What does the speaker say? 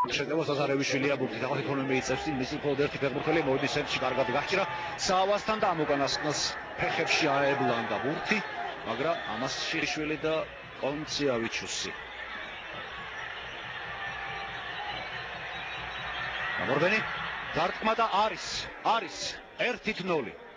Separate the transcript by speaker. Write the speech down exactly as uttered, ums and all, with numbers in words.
Speaker 1: შეტევა ზაზარევიშვილია ბურთით ახალ იქონე მიიწევს მისი მხოლოდ ერთი ფეხბურთელი მოდის ცენტრში კარგად გაჭირა საავასთან და ამ უკანასკნელს ფეხებში აებლანდა ბურთი მაგრამ ამას შიშვილი და კონციავიჩუსი გამორბენი დარტყმა და არის არის ერთი ნული